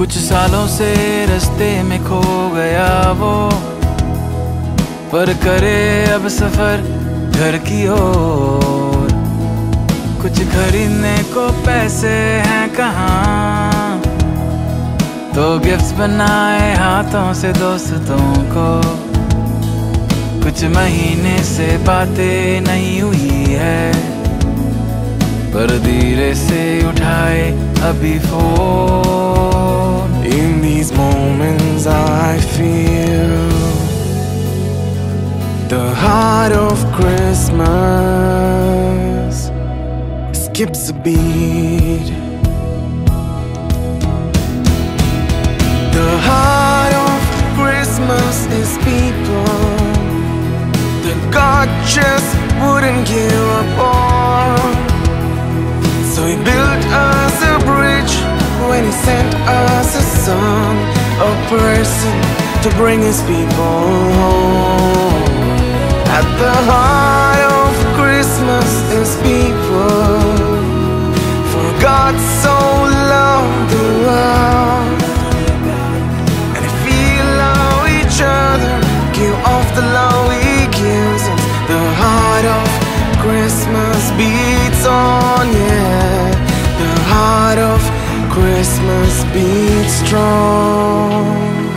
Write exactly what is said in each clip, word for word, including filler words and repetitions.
कुछ सालों से रास्ते में खो गया वो, पर करे अब सफर घर की ओर। कुछ खरीदने को पैसे हैं कहाँ, तो गिफ्ट्स बनाए हाथों से दोस्तों को। कुछ महीने से बातें नहीं हुई है, पर धीरे से उठाए अभी फोन। In these moments I feel the heart of Christmas skips a beat. The heart of Christmas is people that God just wouldn't give up on. So he built us a bridge when he sent us a son, a person to bring his people home. At the heart of Christmas is people, for God so loved the world. And if we love each other, give off the love he gives us, the heart of Christmas beats on, yeah. The heart of Christmas beats strong.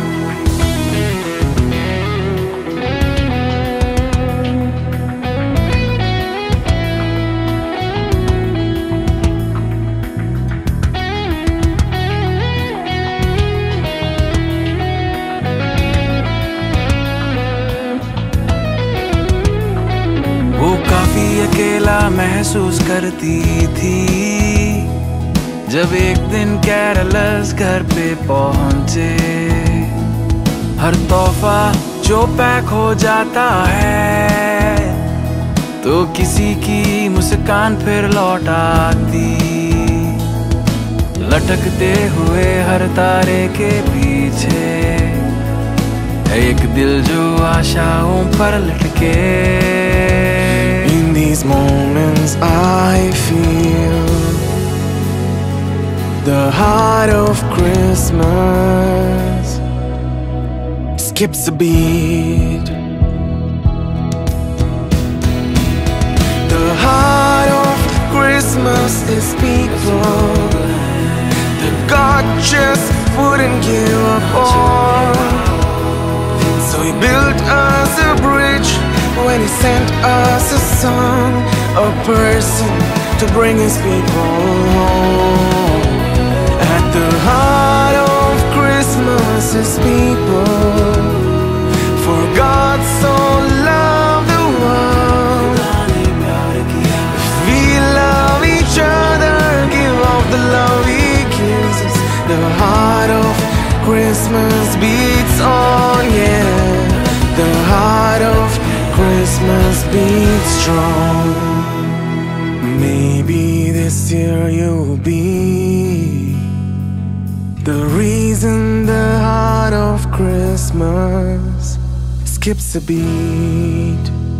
अकेला महसूस करती थी जब एक दिन कैरलर्स घर पे पहुंचे। हर तोहफा जो पैक हो जाता है, तो किसी की मुस्कान फिर लौट आती। लटकते हुए हर तारे के पीछे एक दिल जो आशाओं पर लटके। In these moments I feel the heart of Christmas skips a beat. The heart of Christmas is people that God just wouldn't give up on. So he built us a bridge when he sent us a son, a person to bring his people home. At the heart of Christmas is people, for God so loved the world. If we love each other, give off the love he gives us, the heart of Christmas beats on, yeah. The heart of Christmas beats strong. Maybe this year you'll be the reason the heart of Christmas skips a beat.